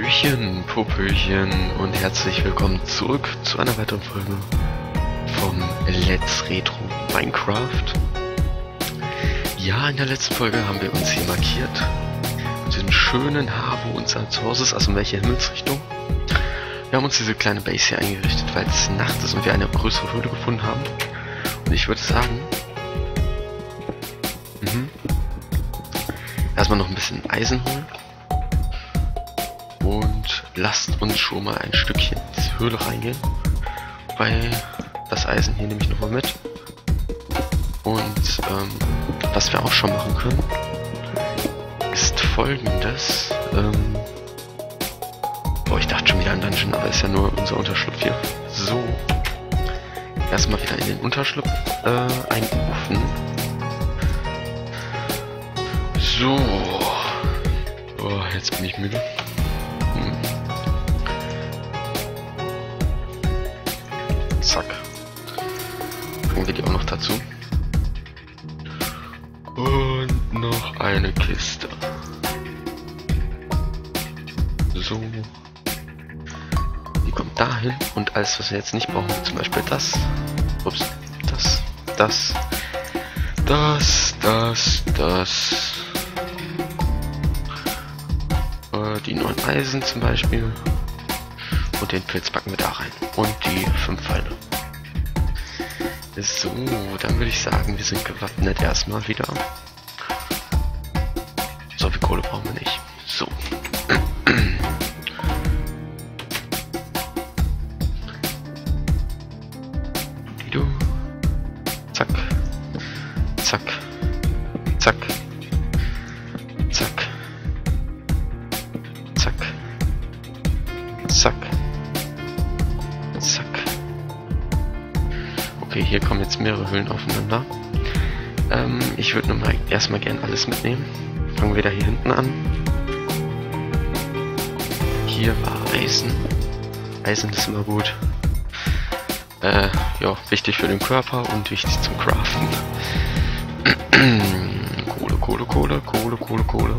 Hallöchen, Popöchen und herzlich willkommen zurück zu einer weiteren Folge vom Let's Retro Minecraft. Ja, in der letzten Folge haben wir uns hier markiert, den schönen Haar, wo unser Zuhause ist, also in welche Himmelsrichtung. Wir haben uns diese kleine Base hier eingerichtet, weil es Nacht ist und wir eine größere Höhle gefunden haben. Und ich würde sagen, erstmal noch ein bisschen Eisen holen. Und lasst uns schon mal ein Stückchen in diese Höhle reingehen. Weil das Eisen hier nehme ich nochmal mit. Und was wir auch schon machen können, ist folgendes. Ich dachte schon wieder an Dungeon, aber ist ja nur unser Unterschlupf hier. So. Erstmal wieder in den Unterschlupf einrufen. So. Oh, jetzt bin ich müde. Zack. Bringen wir die auch noch dazu. Und noch eine Kiste. So. Die kommt dahin. Und alles, was wir jetzt nicht brauchen, zum Beispiel das. Ups. Das. Die 9 Eisen zum Beispiel. Und den Pilz packen wir da rein. Und die 5 Pfeile. So, dann würde ich sagen, wir sind gewappnet erstmal wieder. So viel Kohle brauchen wir nicht. So. Du. Zack. Zack. Zack. Zack. Zack. Zack. Zack. Okay, hier kommen jetzt mehrere Höhlen aufeinander. Ich würde nur mal erstmal gern alles mitnehmen. Fangen wir da hier hinten an. Hier war Eisen. Eisen ist immer gut. Ja, wichtig für den Körper und wichtig zum Craften. Kohle.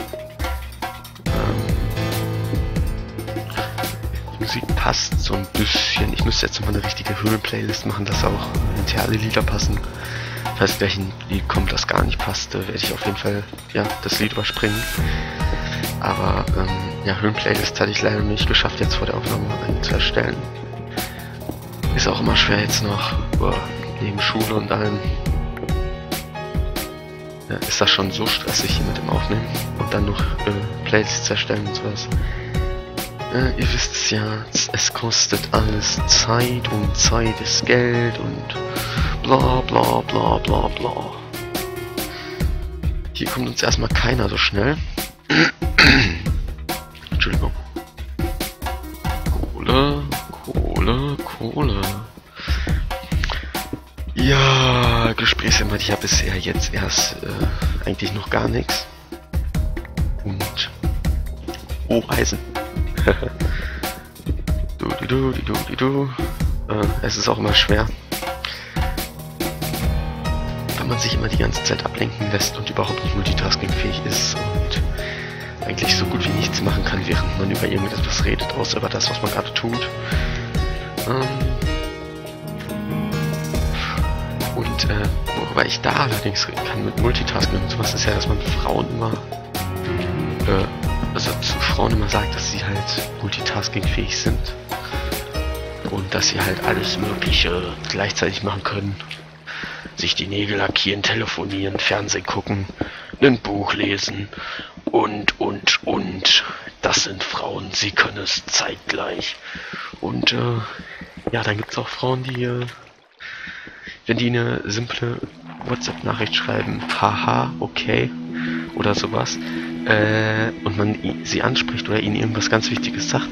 Musik passt so ein bisschen. Ich müsste jetzt mal eine richtige Höhlen-Playlist machen, dass auch hinterher alle Lieder passen. Falls welchen Lied kommt, das gar nicht passt, werde ich auf jeden Fall ja das Lied überspringen. Aber ja, Höhlen-Playlist hatte ich leider nicht geschafft, jetzt vor der Aufnahme zu erstellen. Ist auch immer schwer jetzt noch, neben Schule und allem. Ja, ist das schon so stressig hier mit dem Aufnehmen und dann noch Playlists erstellen und sowas. Ihr wisst es ja, es kostet alles Zeit und Zeit ist Geld und bla bla bla bla bla. Hier kommt uns erstmal keiner so schnell. Entschuldigung. Kohle. Ja, Gesprächsthema, ich habe bisher jetzt erst eigentlich noch gar nichts. Und Eisen. Es ist auch immer schwer, wenn man sich immer die ganze Zeit ablenken lässt und überhaupt nicht multitaskingfähig ist und eigentlich so gut wie nichts machen kann, während man über irgendetwas redet, außer über das, was man gerade tut. Worüber ich da allerdings reden kann mit Multitasking und sowas, ist ja, dass man Frauen immer zu Frauen immer sagt, dass sie halt multitaskingfähig sind und dass sie halt alles Mögliche gleichzeitig machen können. Sich die Nägel lackieren, telefonieren, Fernsehen gucken, ein Buch lesen und. Das sind Frauen, sie können es zeitgleich. Und ja, dann gibt es auch Frauen, die wenn die eine simple WhatsApp-Nachricht schreiben, haha, okay, oder sowas, und man sie anspricht oder ihnen irgendwas ganz Wichtiges sagt,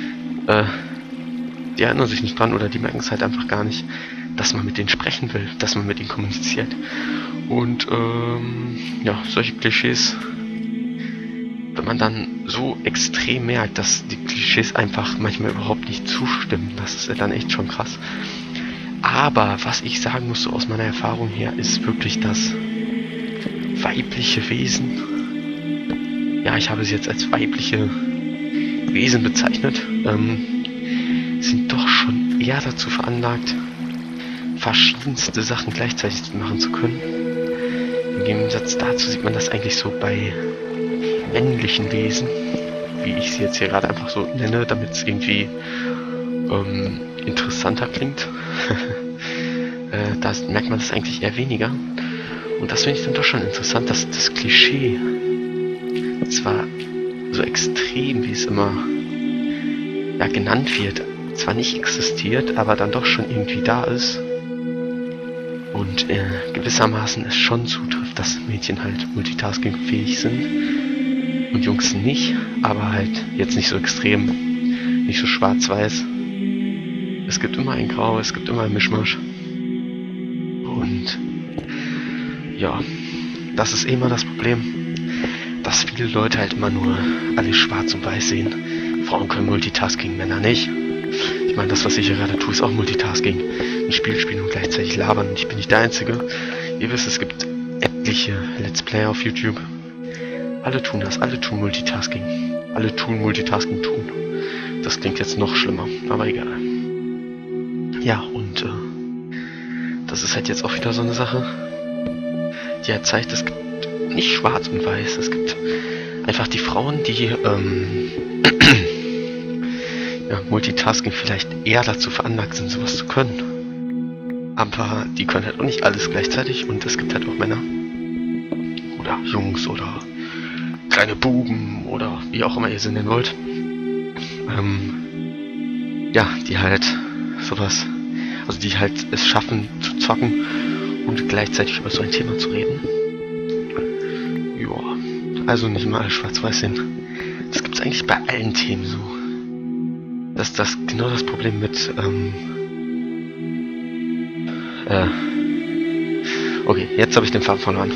die erinnern sich nicht dran oder die merken es halt einfach gar nicht, dass man mit denen sprechen will, dass man mit ihnen kommuniziert. Und ja, solche Klischees, wenn man dann so extrem merkt, dass die Klischees einfach manchmal überhaupt nicht zustimmen, das ist dann echt schon krass. Aber was ich sagen muss, so aus meiner Erfahrung her, ist wirklich das weibliche Wesen. Ja, ich habe sie jetzt als weibliche Wesen bezeichnet, sind doch schon eher dazu veranlagt, verschiedenste Sachen gleichzeitig machen zu können. Im Gegensatz dazu sieht man das eigentlich so bei männlichen Wesen, wie ich sie jetzt hier gerade einfach so nenne, damit es irgendwie interessanter klingt. Da merkt man das eigentlich eher weniger. Und das finde ich dann doch schon interessant, dass das Klischee zwar so extrem, wie es immer ja, genannt wird, zwar nicht existiert, aber dann doch schon irgendwie da ist. Und gewissermaßen es schon zutrifft, dass Mädchen halt multitaskingfähig sind und Jungs nicht, aber halt jetzt nicht so extrem, nicht so schwarz-weiß. Es gibt immer ein Grau, es gibt immer ein Mischmasch. Und ja, das ist immer das Problem, dass viele Leute halt immer nur alles schwarz und weiß sehen. Frauen können Multitasking, Männer nicht. Ich meine, das, was ich hier gerade tue, ist auch Multitasking. Ein Spiel spielen und gleichzeitig labern. Und ich bin nicht der Einzige. Ihr wisst, es gibt etliche Let's Player auf YouTube. Alle tun das, alle tun Multitasking. Alle tun Multitasking tun. Das klingt jetzt noch schlimmer, aber egal. Ja, und das ist halt jetzt auch wieder so eine Sache, die halt zeigt, es gibt nicht schwarz und weiß. Es gibt einfach die Frauen, die ja, Multitasking vielleicht eher dazu veranlagt sind, sowas zu können. Aber die können halt auch nicht alles gleichzeitig und es gibt halt auch Männer oder Jungs oder kleine Buben oder wie auch immer ihr sie nennen wollt. Ja, die halt sowas, also die halt es schaffen zu zocken und gleichzeitig über so ein Thema zu reden. Joa, also nicht mal alles schwarz-weiß sehen. Das gibt es eigentlich bei allen Themen so. Das ist genau das Problem mit, okay, jetzt habe ich den Faden verloren.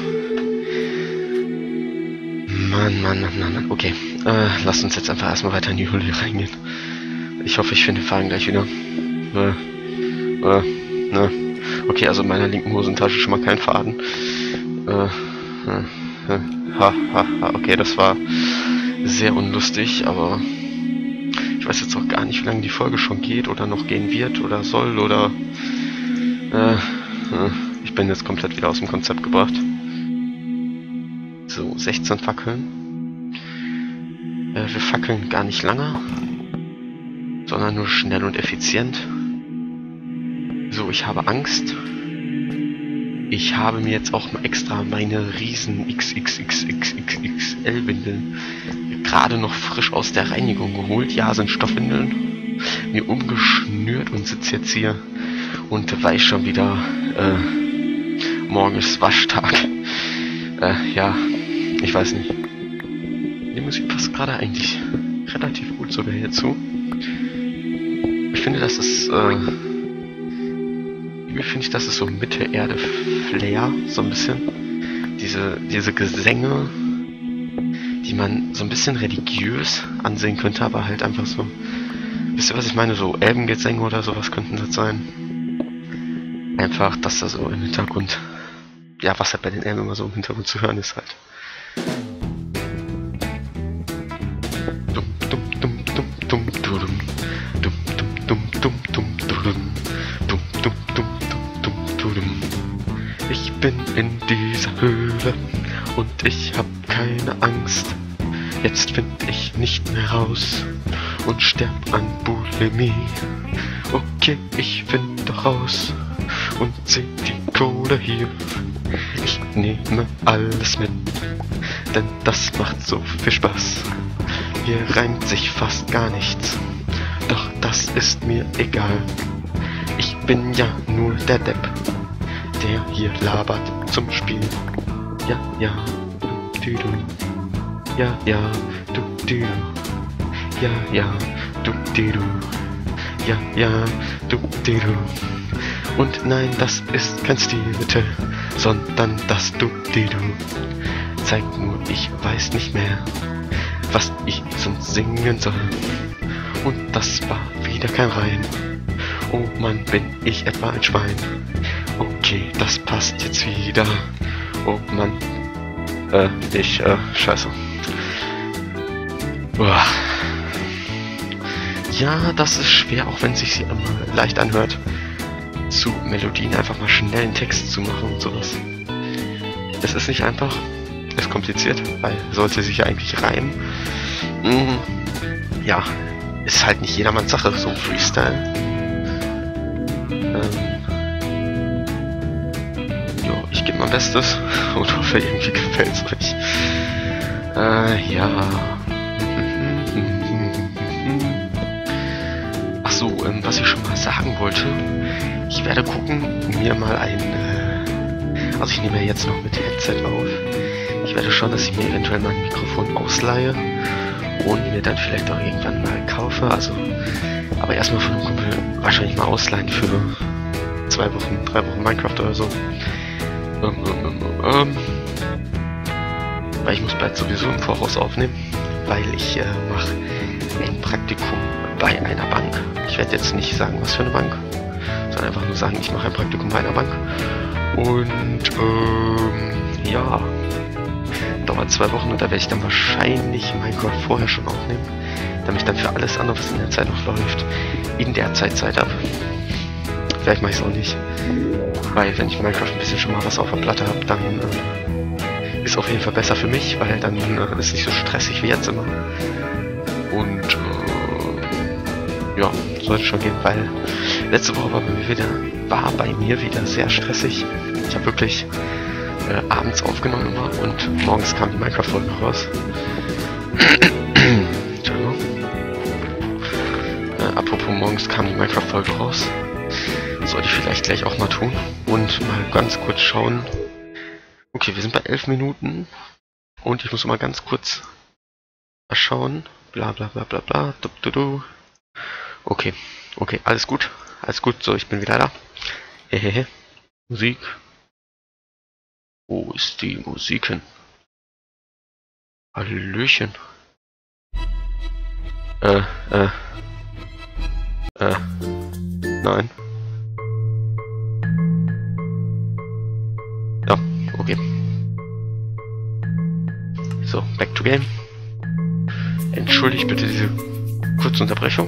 Mann. Okay, lasst uns jetzt einfach erstmal weiter in die Höhle reingehen. Ich hoffe, ich finde den Faden gleich wieder. Ne. Okay, also in meiner linken Hosentasche schon mal kein Faden. Okay, das war sehr unlustig, aber ich weiß jetzt auch gar nicht, wie lange die Folge schon geht oder noch gehen wird oder soll oder ich bin jetzt komplett wieder aus dem Konzept gebracht. So, 16 Fackeln. Wir fackeln gar nicht lange, sondern nur schnell und effizient. So, ich habe Angst. Ich habe mir jetzt auch mal extra meine riesen XXXXXL-Windeln gerade noch frisch aus der Reinigung geholt. Ja, sind Stoffwindeln. Mir umgeschnürt und sitze jetzt hier und weiß schon wieder, morgen ist Waschtag. Ja, ich weiß nicht. Die Musik passt gerade eigentlich relativ gut sogar hierzu. Ich finde, das ist, das ist so Mitte-Erde-Flair, so ein bisschen. Diese Gesänge, die man so ein bisschen religiös ansehen könnte, aber halt einfach so, wisst ihr, was ich meine? So Elbengesänge oder sowas könnten das sein. Einfach, dass da so im Hintergrund, ja, was halt bei den Elben immer so im Hintergrund zu hören ist halt. Ich bin in dieser Höhle und ich hab keine Angst. Jetzt find ich nicht mehr raus und sterb an Bulimie. Okay, ich find doch raus und seh die Kohle hier. Ich nehme alles mit, denn das macht so viel Spaß. Hier reimt sich fast gar nichts, doch das ist mir egal. Ich bin ja nur der Depp, der hier labert zum Spiel. Ja, du, ja, du, ja, du, ja, du. Und nein, das ist kein Stilmittel, sondern das du. Zeigt nur, ich weiß nicht mehr, was ich sonst singen soll. Und das war wieder kein Reim. Oh Mann, bin ich etwa ein Schwein? Okay, das passt jetzt wieder. Oh Mann. Scheiße. Uah. Ja, das ist schwer, auch wenn es sich immer leicht anhört, zu Melodien einfach mal schnell einen Text zu machen und sowas. Es ist nicht einfach, es ist kompliziert, weil sollte sich ja eigentlich reimen. Ja, ist halt nicht jedermanns Sache, so ein Freestyle. Ja, ich gebe mein Bestes und hoffe, irgendwie gefällt es euch. Ja. Ach so, was ich schon mal sagen wollte, ich werde gucken, mir mal also ich nehme ja jetzt noch mit Headset auf. Ich werde schauen, dass ich mir eventuell mal ein Mikrofon ausleihe und mir dann vielleicht auch irgendwann mal kaufe. Also, aber erstmal von einem Kumpel wahrscheinlich mal ausleihen für 2 Wochen, 3 Wochen Minecraft oder so. Weil ich muss bald sowieso im Voraus aufnehmen, weil ich mache ein Praktikum bei einer Bank. Ich werde jetzt nicht sagen, was für eine Bank, sondern einfach nur sagen, ich mache ein Praktikum bei einer Bank. Und ja, dauert 2 Wochen und da werde ich dann wahrscheinlich Minecraft vorher schon aufnehmen, damit ich dann für alles andere, was in der Zeit noch läuft, in der Zeit habe. Vielleicht mache ich es auch nicht, weil wenn ich Minecraft ein bisschen schon mal was auf der Platte habe, dann ist auf jeden Fall besser für mich, weil dann ist es nicht so stressig wie jetzt immer. Und ja, sollte schon gehen, weil letzte Woche war bei mir wieder sehr stressig. Ich habe wirklich abends aufgenommen immer und morgens kam die Minecraft-Folge noch raus. Entschuldigung. Apropos morgens kam die Minecraft-Folge raus. Sollte ich vielleicht gleich auch mal tun und mal ganz kurz schauen. Okay, wir sind bei 11 Minuten und ich muss mal ganz kurz mal schauen. Bla bla bla bla bla. Okay, alles gut. Alles gut, so, ich bin wieder da. Hehehe. Musik. Wo ist die Musik hin? Hallöchen. Nein. Ja, okay. So, back to game. Entschuldigt bitte diese kurze Unterbrechung.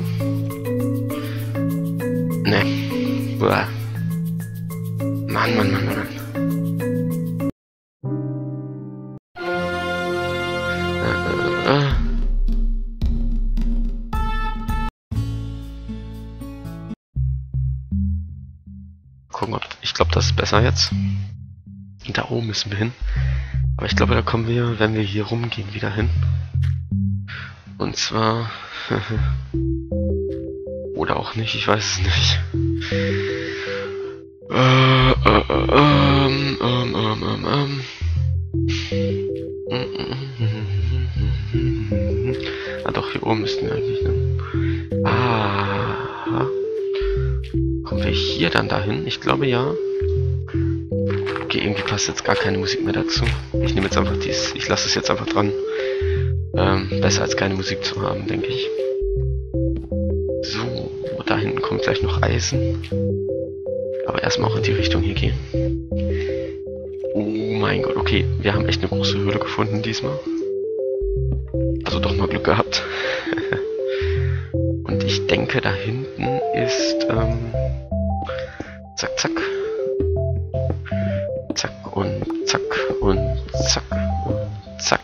Ne. Uah. Mann. Gucken, ich glaube, das ist besser jetzt. Da oben müssen wir hin. Aber ich glaube, da kommen wir, wenn wir hier rumgehen, wieder hin. Und zwar... oder auch nicht, ich weiß es nicht. Ah doch, hier oben müssten wir eigentlich hin. Kommen wir hier dann dahin? Ich glaube ja. Okay, irgendwie passt jetzt gar keine Musik mehr dazu. Ich nehme jetzt einfach ich lasse es jetzt einfach dran. Besser als keine Musik zu haben, denke ich. So, da hinten kommt gleich noch Eisen. Aber erstmal auch in die Richtung hier gehen. Oh mein Gott, okay, wir haben echt eine große Höhle gefunden diesmal. Also doch mal Glück gehabt. Und ich denke, da hinten ist, zack, zack. Zack und zack und zack und zack.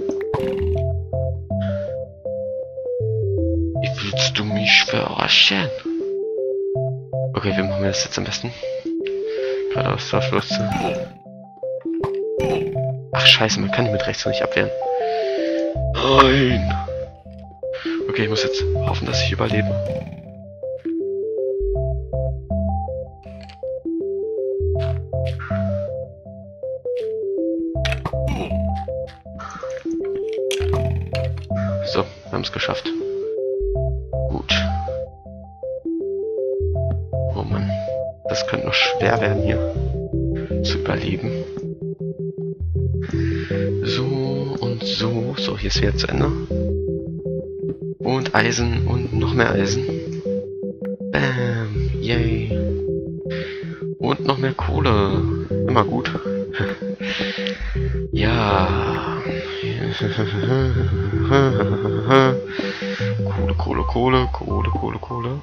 Wie willst du mich verarschen? Okay, wie machen wir das jetzt am besten? Geradeaus, drauf, ach scheiße, man kann die mit rechts noch nicht abwehren. Nein! Okay, ich muss jetzt hoffen, dass ich überlebe. So, wir haben es geschafft. Gut. Oh Mann, das könnte noch schwer werden hier zu überleben. So und so. So, hier ist wieder zu Ende. Und Eisen und noch mehr Eisen. Bam, yay. Und noch mehr Kohle. Immer gut. Ja. Kohle. Kohle.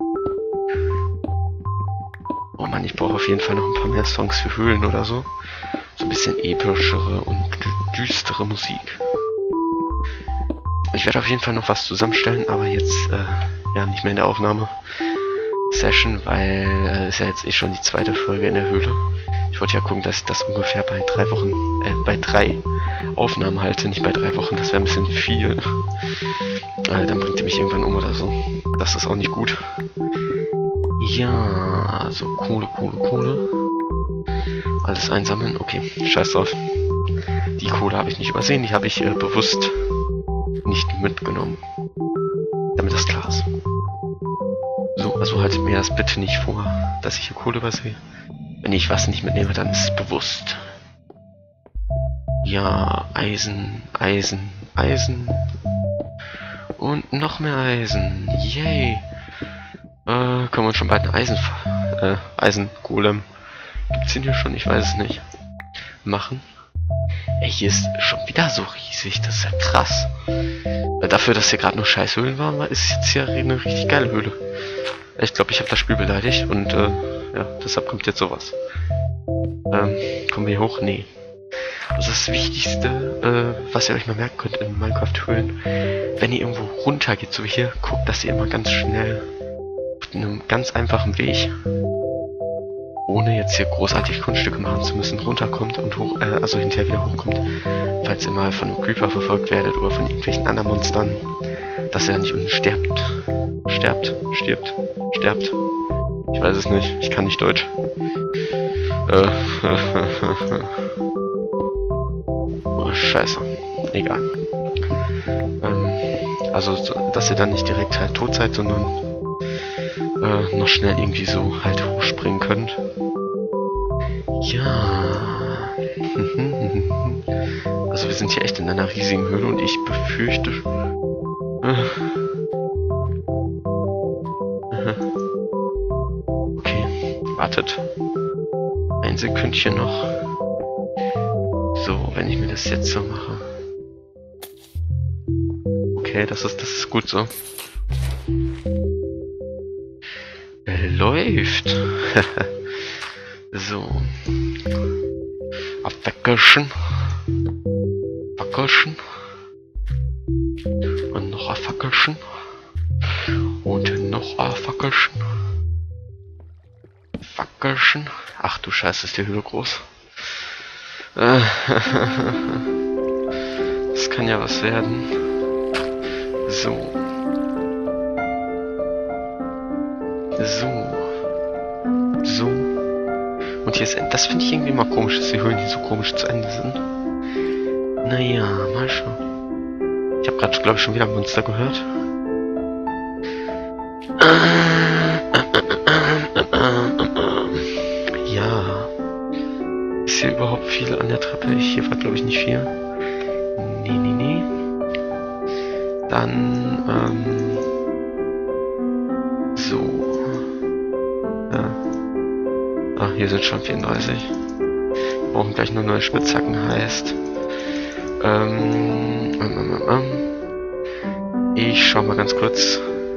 Oh Mann, ich brauche auf jeden Fall noch ein paar mehr Songs für Höhlen oder so. So ein bisschen epischere und düstere Musik. Ich werde auf jeden Fall noch was zusammenstellen, aber jetzt ja nicht mehr in der Aufnahme-Session, weil ist ja jetzt eh schon die zweite Folge in der Höhle. Ich wollte ja gucken, dass ich das ungefähr bei 3 Wochen, bei 3 Aufnahmen halte, nicht bei 3 Wochen. Das wäre ein bisschen viel. Dann bringt ihr mich irgendwann um oder so. Das ist auch nicht gut. Ja, also Kohle. Alles einsammeln. Okay, scheiß drauf. Die Kohle habe ich nicht übersehen, die habe ich bewusst nicht mitgenommen. Damit das klar ist. So, also haltet mir das bitte nicht vor, dass ich hier Kohle übersehe. Wenn ich was nicht mitnehme, dann ist es bewusst. Ja, Eisen. Und noch mehr Eisen. Yay. Können wir uns schon bald eine Eisengolem. Gibt's den hier schon? Ich weiß es nicht. Machen. Ey, hier ist schon wieder so riesig. Das ist ja krass. Dafür, dass hier gerade nur scheiß Höhlen waren, ist jetzt hier eine richtig geile Höhle. Ich glaube, ich habe das Spiel beleidigt und ja, deshalb kommt jetzt sowas. Kommen wir hier hoch? Nee. Das ist das Wichtigste, was ihr euch mal merken könnt in Minecraft-Höhlen. Wenn ihr irgendwo runter geht, so wie hier, guckt, dass ihr immer ganz schnell auf einem ganz einfachen Weg, ohne jetzt hier großartig Kunststücke machen zu müssen, runterkommt und hoch, also hinterher wieder hochkommt. Falls ihr mal von einem Creeper verfolgt werdet oder von irgendwelchen anderen Monstern, dass ihr nicht unten stirbt. Ich weiß es nicht, ich kann nicht Deutsch. Oh, scheiße. Egal. Also, dass ihr dann nicht direkt halt tot seid, sondern noch schnell irgendwie so halt hochspringen könnt. Ja. Also wir sind hier echt in einer riesigen Höhle und ich befürchte... Okay, wartet. Ein Sekündchen noch. So, wenn ich mir das jetzt so mache. Okay, das ist gut so. Läuft. So. Abwackeln. Und noch abwackeln. Und noch abwackeln. Ach du Scheiße, ist die Höhle groß. Das kann ja was werden. So. Und hier ist, das finde ich irgendwie mal komisch, dass die Höhlen hier so komisch zu Ende sind. Naja, mal schauen. Ich habe gerade, glaube ich, schon wieder ein Monster gehört. Ja. Ist hier überhaupt viel an der Treppe? Hier war, glaube ich, nicht viel. Nee. Dann, so. Ja. Ah, hier sind schon 34. Wir brauchen gleich nur neue Spitzhacken, heißt. Ich schau mal ganz kurz.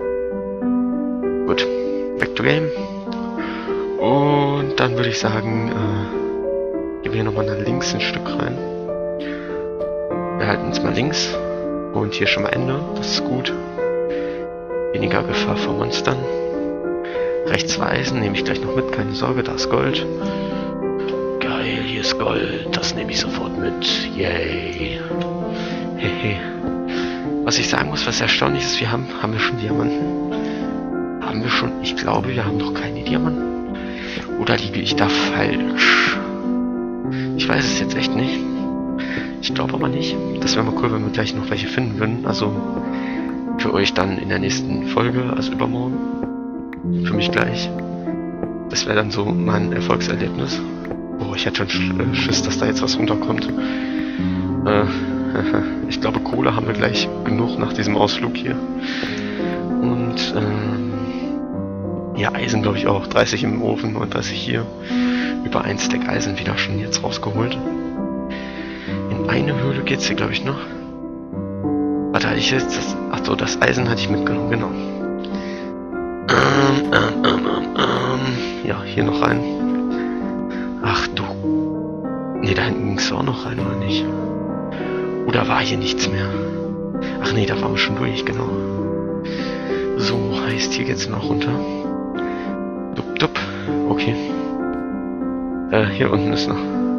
Gut. Back to game. Und dann würde ich sagen, gehen wir hier nochmal nach links ein Stück rein. Wir halten uns mal links. Und hier schon mal Ende. Das ist gut. Weniger Gefahr vor Monstern. Rechts war Eisen, nehme ich gleich noch mit, keine Sorge, da ist Gold. Geil, hier ist Gold, das nehme ich sofort mit. Yay. Hehe. Was ich sagen muss, was erstaunlich ist, haben wir schon Diamanten? Haben wir schon? Ich glaube, wir haben noch keine Diamanten. Oder liege ich da falsch? Ich weiß es jetzt echt nicht. Ich glaube aber nicht. Das wäre mal cool, wenn wir gleich noch welche finden würden. Also für euch dann in der nächsten Folge, also übermorgen. Für mich gleich. Das wäre dann so mein Erfolgserlebnis. Oh, ich hätte schon Schiss, dass da jetzt was runterkommt. Ich glaube, Kohle haben wir gleich genug nach diesem Ausflug hier. Und ja, Eisen glaube ich auch. 30 im Ofen, 39 hier. Über 1 Stack Eisen wieder schon jetzt rausgeholt. In eine Höhle geht's hier glaube ich noch. Warte, hatte ich jetzt das... Achso, das Eisen hatte ich mitgenommen, genau. Ja, hier noch rein. Ach du. Ne, da hinten ging es auch noch rein, oder nicht? Oder war hier nichts mehr? Ach nee, da waren wir schon durch, genau. So, heißt hier geht's noch runter. Dup, dup. Okay. Hier unten ist noch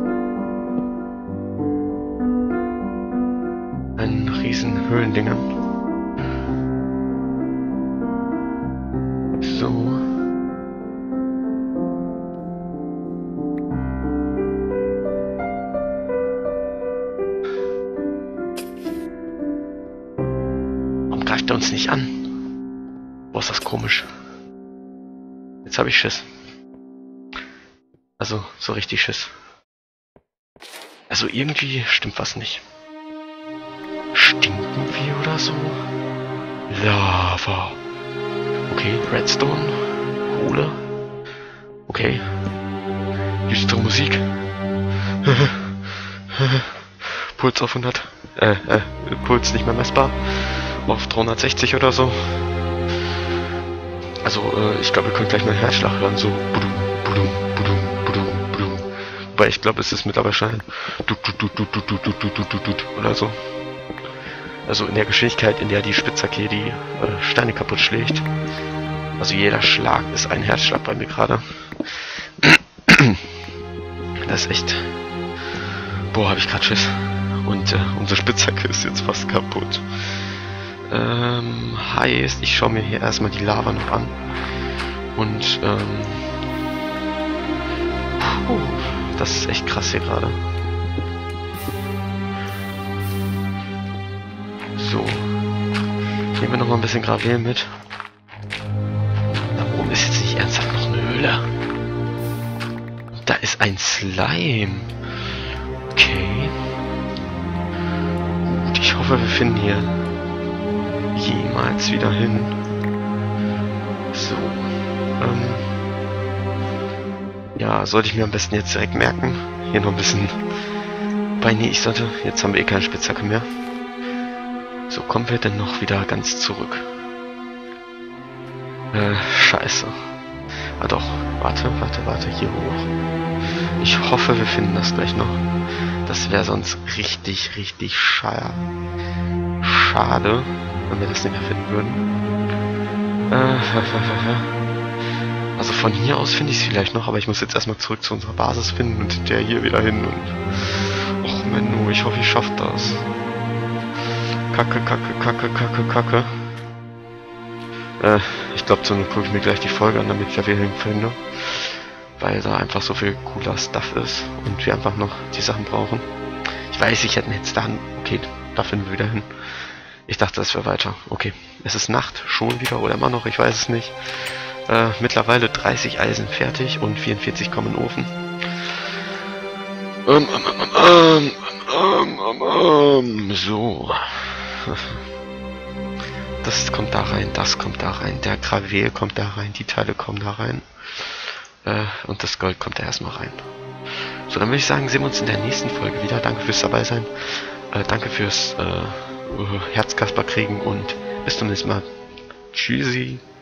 ein riesen Höhlendingern. So. Warum greift er uns nicht an? Boah, ist das komisch. Jetzt habe ich Schiss. Also, so richtig Schiss. Also irgendwie stimmt was nicht. Stinken wir oder so? Lava. Okay, Redstone. Kohle. Okay. Düstere Musik. Puls auf 100. Puls nicht mehr messbar. Auf 360 oder so. Also, ich glaube, wir können gleich mal einen Herzschlag hören. So. Budum, budum, budum, budum, budum. Weil ich glaube, es ist mittlerweile schon oder so. Also in der Geschwindigkeit, in der die Spitzhacke die Steine kaputt schlägt. Also jeder Schlag ist ein Herzschlag bei mir gerade. Das ist echt... Boah, habe ich gerade Schiss. Und unsere Spitzhacke ist jetzt fast kaputt. Heißt, ich schaue mir hier erstmal die Lava noch an. Und das ist echt krass hier gerade. So. Nehmen wir noch mal ein bisschen Gravel mit. Da oben ist jetzt nicht ernsthaft noch eine Höhle. Da ist ein Slime. Okay. Gut, ich hoffe, wir finden hier jemals wieder hin. So. Ja, sollte ich mir am besten jetzt direkt merken. Hier noch ein bisschen bei nee, ich sollte. Jetzt haben wir eh keine Spitzhacke mehr. So, kommen wir denn noch wieder ganz zurück? Scheiße. Ah doch, warte, hier hoch. Ich hoffe, wir finden das gleich noch. Das wäre sonst richtig schade, wenn wir das nicht mehr finden würden. Also von hier aus finde ich es vielleicht noch, aber ich muss jetzt erstmal zurück zu unserer Basis finden und der hier wieder hin und... Och Menno, ich hoffe, ich schaffe das. Kacke. Ich glaube, so gucke ich mir gleich die Folge an, damit ich da wieder hinfinde. Weil da einfach so viel cooler Stuff ist und wir einfach noch die Sachen brauchen. Ich weiß, ich hätte jetzt da... Okay, da finden wir wieder hin. Ich dachte, das wäre weiter. Okay, es ist Nacht, schon wieder oder immer noch, ich weiß es nicht. Mittlerweile 30 Eisen fertig und 44 kommen in den Ofen. So. Das kommt da rein, das kommt da rein, der Gravel kommt da rein, die Teile kommen da rein. Und das Gold kommt da erstmal rein. So, dann würde ich sagen, sehen wir uns in der nächsten Folge wieder. Danke fürs dabei sein. Danke fürs Herzkasper kriegen und bis zum nächsten Mal. Tschüssi.